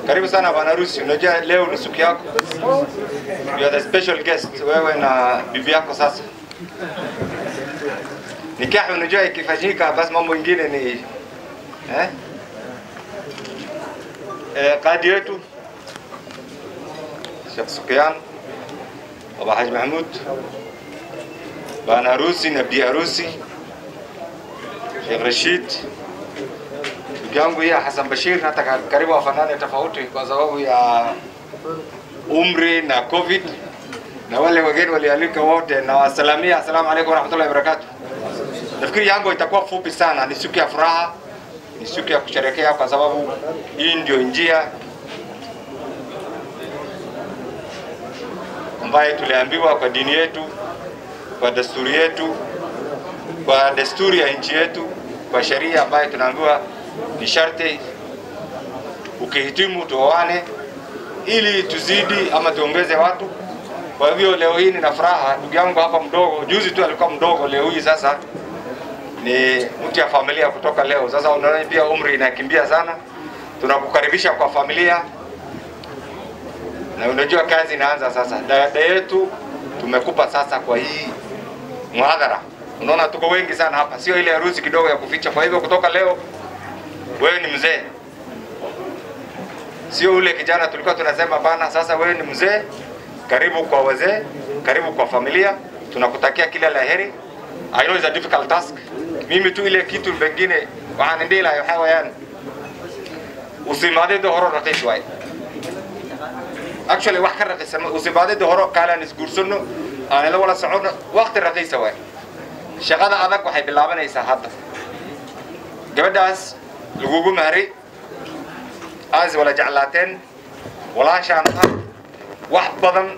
Karibu sana bwana harusi. Unajua leo ni siku yako. You are the special guest. Wewe na bibi yako sasa. Nikaha unajua ikifanyika basi mambo mengine ni قاضي yetu Sheikh Sufyan Baba Haji Mahmud bwana harusi na bi harusi Sheikh Rashid yangu ya Hassan Bashir nataka karibu wafanane tofauti kwa sababu ya umri na covid na wale wageni walialika wote na wasalamia asalamu alaykum wa rahmatullahi wa barakatuh. Nafikiri yangu itakuwa fupi sana, ni siku ya furaha, ni siku ya kusherehekea kwa sababu hii ndio njia ambayo tuliambiwa kwa dini yetu, kwa desturi yetu, kwa desturi ya nchi yetu, kwa sheria ambayo tunaambiwa ni sharti ukihitimu tuoane ili tuzidi ama tuongeze watu. Kwa hivyo leo hii nina furaha, ndugu yangu hapa mdogo, juzi tu alikuwa mdogo, leo hii sasa ni mtu ya familia kutoka leo. Sasa unaona pia umri inakimbia sana. Tunakukaribisha kwa familia. Na unajua kazi inaanza sasa. Dada yetu tumekupa sasa kwa hii muhadhara. Unaona tuko wengi sana hapa, sio ile harusi kidogo ya kuficha. Kwa hivyo kutoka leo wewe ni mzee. Sio ule kijana tulikuwa tunasema bana, sasa wewe ni mzee. Karibu kwa wazee, karibu kwa familia. Tunakutakia kila laheri. I know it's a difficult task. Mimi tu ile kitu bengine waanendela ya hawayan. Usimade horo raqish way. Actually wax ka raqisan usimade horo kala nisguursanno aan la wala socon waqti raqiis way. Shaqada adag waxay bilaabanaysaa hadda. Gabadhaas lagugu mahari aas wala jeclaateen walaashaan wax badan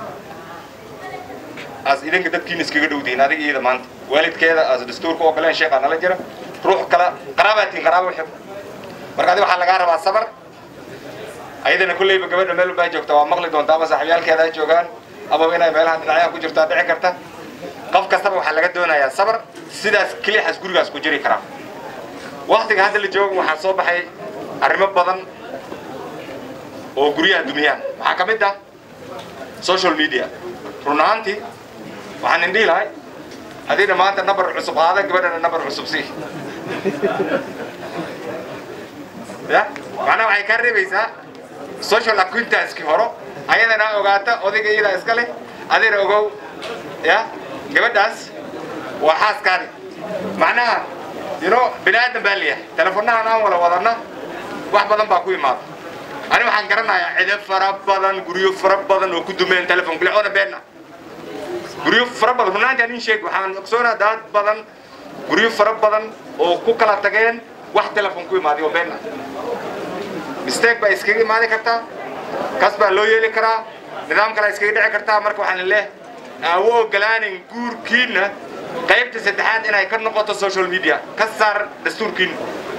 as idinka dadkiina iskaga dhowdeen adiga iyada maanta waalidkeeda as dastuurka oo kale sheekha nala jira ruux kala qaraabatiin qaraabo xib markaad waxa laga rabaa sabar ayadana kullayba gabadha meel baa joogta waa maqli doonta ama saaxiibiyalkeeda joogaan ama inay meelaha dhinacyaha ku jirta dhici karta qof kastaba waxa laga doonayaa sabar sidaas kaliya xas gurigaas ku jiri kara waqtiga hadda la joogo waxa soo baxay arrimo badan oo guriyaha dumiyaan waxa kamid ah social media runaanti waxaan indhihi lahay hadii maanta number cusub qaada gabadhana number cusub si ya macnaha waxay ka reebaysaa social acquaintance ki horo ayadana ogaata odayga iyada iska leh adeer ogow ya gabadhaas waa xaaskaadi macnaha binaadam baa leeyahay telefoonnahan aan wala wadana wax badan baa ku imaada ani waxaan garanayaa cid fara badan guriyo fara badan oo ku dumeen telefoon kale oo beena guriyo fara badan runaan jaan sheeg waxaan ogsoonaa dad badan guriyo fara badan oo ku kala tageen wax telefoon ku imaadiyo beena mistake ba iskaga imaadi kartaa kasba loo yeeli karaa nidaam kale iskaga dhici kartaa marka waxaan leeyahay awo galaanin guurkiina qaybta saddexaad inay ka noqoto social media ka saar dastuurkiina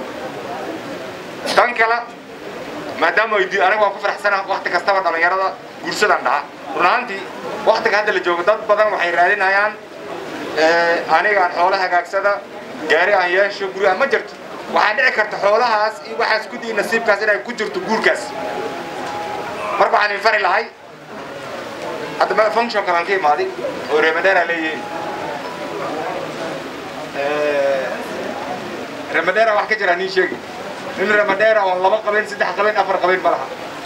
tan kale maadaama aniga waan ku faraxsanahay waqti kastaba dhalinyarada guursadan dhaca runaantii waqtiga hadda la joogo dad badan waxay raadinayaan aniga aan xoolaha hagaagsada gaari aan yeesho guriga ma jirto waxaa dhici karta xoolahaas iyo waxaas ku dii nasiibkaas inay ku jirto guurkaas marka waxaan fari lahay hadda ma function kalan ka imaadi oo Ramadaan leeyahay Ramadaan wax ka jira nin sheegi in Ramadaan oo laba qabeen saddex qabeen afar qabeen balaha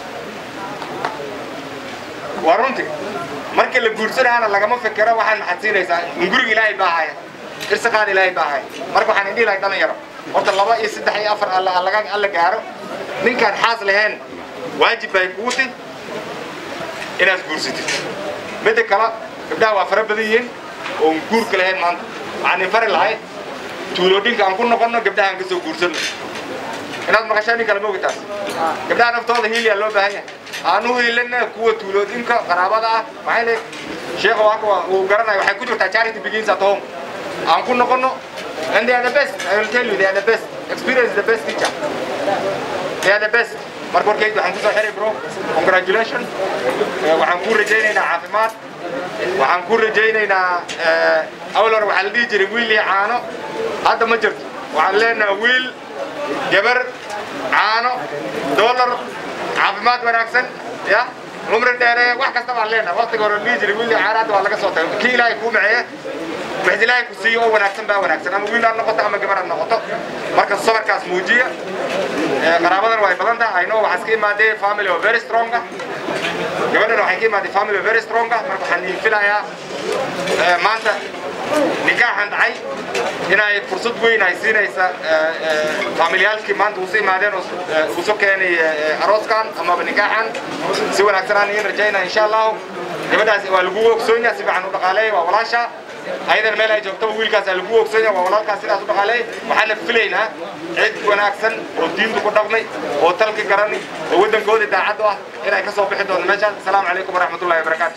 warunti marka la guursanaana lagama fikiro waxaan maxadsiinaysaa guriga Ilaahay baa haya irsaaqada Ilaahay baa haya marka waxaan indhihi lahay dhalinyaro horta laba iyo saddex iyo afar alla gaaro ninkaan xaas lahayn waajib bay kuuti inaad guursatid midda kale gabdhaha waa fara badan yihiin oo guurka lahayn maanta waxaan fari lahay tuuloodinka aan ku noqono gabdhahan ka soo guursano inaad maqashaan kala moogtaas gabdhaha naftooda hiiliya loo baahan yahay aanu hiilana kuwa tuuloodinka qaraabada ah waxay leeyahay sheekh uu garanayo waxay ku jirtaa charity begins at home aan ku noqono and they are the best. I will tell you they are the best. Experience is the best teacher. They are the best. marka horkeyd waxaan ku soo xiray bro congratulations waxaan ku rajaynaynaa caafimaad waxaan ku rajaynaynaa awlar waxa la dhigi jiray wiil iyo caano hadda ma jirto waxaan leenahay wiil gabar caano dollar caafimaad عافمات وناكسن يا عمر الدائرة واحد كستم علينا وقت قرر نيجي ويلي عارض ولا قصة كي لا يكون معي بعد لا يكون سيو وناكسن بقى وناكسن أنا ويلا النقطة أما جمر النقطة مركز الصبر كاس موجية قرابة الواي بلندا I know حسكي ما دي family are very strong جمرنا إنه حكي ما دي family are very strong مركز حنين فيلا يا ما أنت نكاح عند عي هنا فرصة وين عايزين إيسا فاميليال كمان توصي معدن وسوق يعني أروس كان أما بنكاحن سوى أكثر أني رجعنا إن شاء الله يبدأ والجوك سونيا سبع عنو دقالي وولاشة أيضا ملا يجوكتوا ويل كاس الجوك سونيا وولال كاسين أسود دقالي وحنا فيلينا عد وانا أحسن والدين تقدمني وتلك كرني ودن جودة تعدوا هنا كسب بحدود المجال السلام عليكم ورحمة الله وبركاته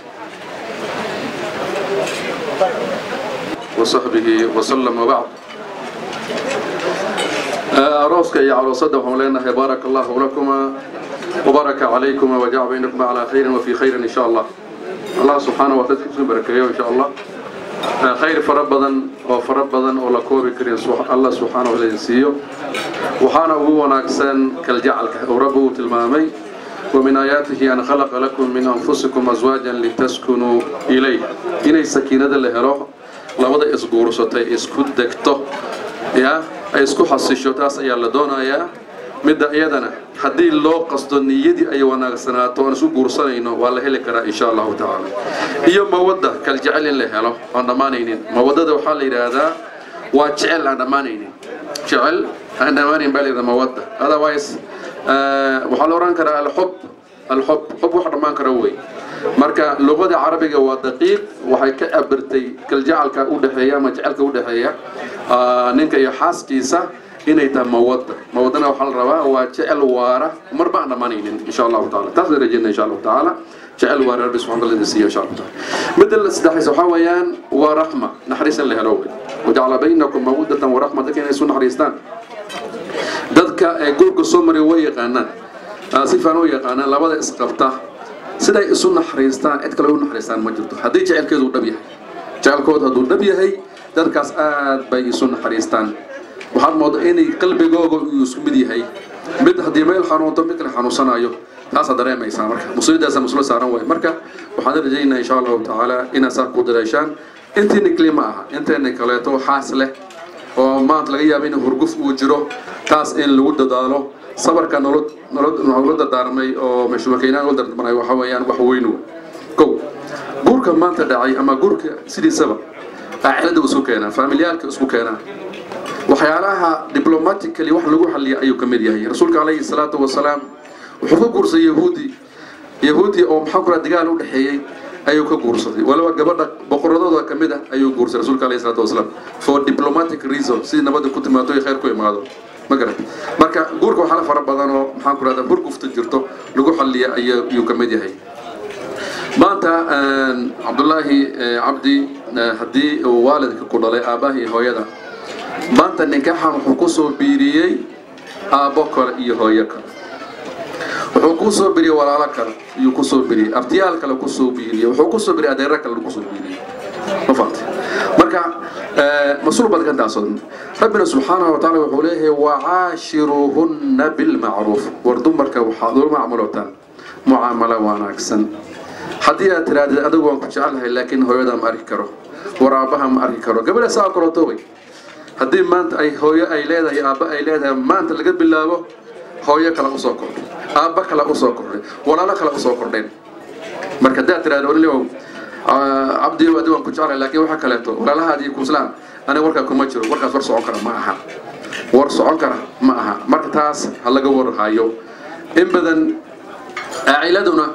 وصحبه وسلم وبعد أروسك يا عروسة وحولينا بارك الله لكما وبارك عليكم وجعل بينكم على خير وفي خير إن شاء الله الله سبحانه وتعالى بركة إن شاء الله خير فربضا ولكوب كريم الله سبحانه وتعالى وحانا هو ناكسن كالجعل وربه تلمامي ومن آياته أن خلق لكم من أنفسكم أزواجا لتسكنوا إليه إني سكينة اللي labada isguursatay isku degto ya ay isku xasisho taas ayaa la doonayaa midda iyadana hadii loo qasdo niyadii ay wanaagsanaato oo isku guursanayno waa la heli karaa insha Allah ta'ala iyo mawadda kal jecel in la helo aan dhamaanaynin mawaddada waxa la yiraahdaa waa jecel aan dhamaanaynin jecel aan dhamaanayn bal ida mawadda otherwise waxa la oran karaa الحب wax dhamaan kara way marka luqada carabiga waa daqiiq waxay ka abirtay kal jacaylka u dhaxeeya ama jacaylka u dhaxeeya ninka iyo xaaskiisa inay tahay mawadana waxa la rabaa waa jacayl waara marba aan dhamaanaynin insha Allah ta'ala taas rajayna insha Allah ta'ala jacayl waara rabbi subhanahu wa ta'ala insha Allah ta'ala midal saddex waxa weeyaan waa raxma naxariis la helo waja'ala baynakum mawaddatan wa rahmatan inay soo naxariistaan dadka ay gurka soo maray way yaqaanaan sifaan oo yaqaanaan labada isqabta siday isu naxariistaan cid kale u naxariistaan ma jirto hadii jacaylkeedu dhab yahay jacaylkooda haduu dhab yahay dadkaas aad bay isu naxariistaan waxaad moodaa inay qalbigooda uu isku mid yahay mid hadii meel xanuunto mid kale xanuunsanayo taas dareemaysaa marka musuulidaas muslo saaran way marka waxaan rajaynayaa insha Allah ta'ala ina saa ku dareeshaan intii klima aha intii kaleeto xaas leh oo maanta laga yaabo in hurguf uu jiro taas in lagu dadaalo sabarka noloda daarmay oo mashruuciinaan wada maray waxa weeyaan wax weyn oo guurka maanta dhacay ama guurka sidiisaba aailada uu soo keenaa familiyalka isku keenaa waxyaalaha diplomatically wax lagu xalliyo ayuu kamid yahay rasuulka kaleey salaatu wasalaam wuxuu ku guursay yahuudi oo maxaa kula dagaal u dhaxeeyay ayuu ka guursaday walaal gabadha boqoradooda kamid ah ayuu guursay rasuulka kaleey salaatu wasalaam for diplomatic reason si nabad ku timaado iyo khayr ku imaado magarat marka guurka waxa la fara badan oo maxaan ku raadaan hurgufta jirto lagu xalliyo ayuu kamid yahay maanta Abdullahi Abdi hadii waalidka ku dhalay aabaha iyo hooyada maanta ninkaxan wuxuu ku soo biiriyay aabo kale iyo hooyo kale wuxuu ku soo biiriyay walaalo kale iyo ku soo biiriyay abtiyaal kale ku soo biiriyay wuxuu ku soo biiriyay adeer kale ku soo biiriyay مفهمت مركا مسؤول بدك أنت أصلا ربنا سبحانه وتعالى وحوله وعاشرهن بالمعروف وردم مركا وحاضر معاملتان معاملة وانا أحسن حديث ترى أدوان كجعلها لكن هو يدا ماركره ورابها ماركره قبل ساعة كروتوي هدي ما أنت أي هو أي ليدا يا أبا أي ليدا ما أنت لقيت بالله هو يكلا أسوكر أبا كلا أسوكر ولا لا كلا أسوكر دين مركا ده ترى اليوم عبدي وأدوان كجعلها لكن وحكى كلاته ولا لا هذه كوسلان أنا وركا كمجر وركا فرص عنكر معها ورص عنكر معها مركتاس هلا جور هايو إن بدن عائلتنا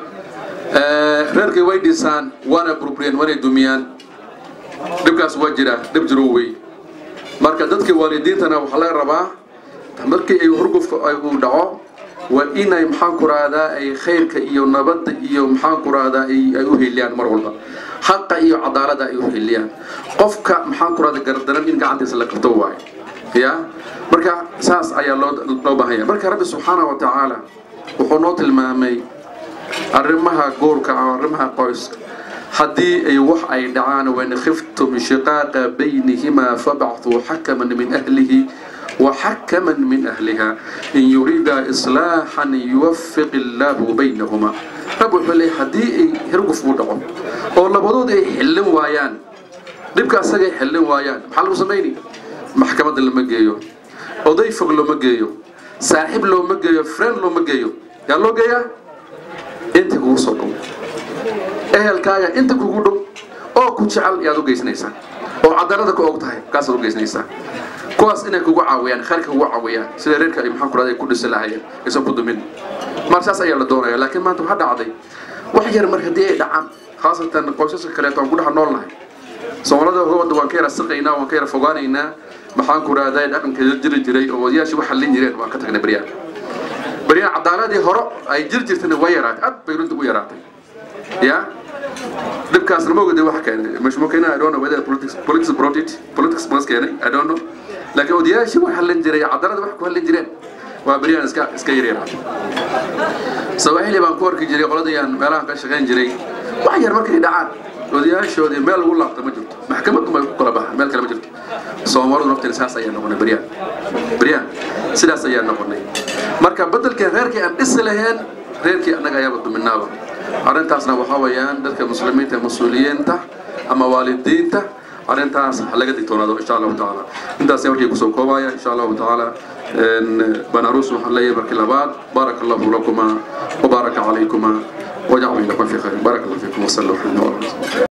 reerkii way dhisaan waana burburiyeen waana dumiyaan dibkaas waa jira dib jirooway marka dadkii waalidiintana waxa la rabaa markii ay hurgufka ay u dhaco waa inay maxaan ku raadaa ay khayrka iyo nabadda iyo maxaan ku raadaa ay u heeliyaan mar walba xaqa iyo cadaaladda ay u heeliyaan qofka maxaan ku raadaa gardaran in gacantiisa la qabto waay ya marka saas ayaa loo baahan marka rabbi subhanahu wa ta'ala wuxuu noo tilmaamay arrimaha goorka arrimaha qoyska hadii ay wax ay dhacaan wa in khiftum shiqaqa baynihima fab'athu hakaman min ahlihi وحكما من أهلها إن يريد إصلاحا يوفق الله بينهما رب حلي حدي هرقف مدقم والله بدود يحلم ويان دبك أسجى يحلم ويان حلو سميني محكمة لما جيو وضيف لما جيو صاحب لما جيو فريند لما جيو يلا جيا أنت قوصكم أهل كايا أنت قودو أو كتشعل يا دو جيس نيسان أو عدالتك أو تهاي كاس دو جيس نيسان كواس إنك وعويان خارج وعويان سيرك محمد رضي كل سلاحية يسبب من ما ساس أي الدورة لكن ما أنتم حد عادي وحجر مرهدي دعم خاصة قوسس الكلام نقولها نولنا سوالده هو دوان كير السقينا وكير فوقانينا محان كورا داي دقن كجر جري أو ياشي وحلين جري ما كتجنا بريان عدالة هراء أي جرتنا ويرات أب بيرون ويرات يا دبكاس الموجود ده واحد كان مش ممكن I don't know whether politics brought it politics ماس كان I don't know لكن وديا شو حلين جري عدالة واحد كحلين جري وبريان إسكا يريرات سواحي لي بانكور كجري قلدي أن مالها كشغين جري وحير مركي دعان وديا شو دي مال ولا تمجد محكمة ما يقول بها مال كلام جد صومرو نقطة الأساس أيام نقولنا بريان سلاس أيام نقولنا مركب بدل كغير كأن إسلهين غير كأن جاي بدو من نابا أرنتاسنا وحويان دك مسلمين مسؤولين تا أما والدين تا أرنتاس حلقة دكتورنا إن شاء الله تعالى أنت سيوري كسو كوايا إن شاء الله تعالى بناروس محلية بركلابات بارك الله لكما وبارك عليكما وجعل لكم في خير بارك الله فيكم وصلى الله عليه وسلم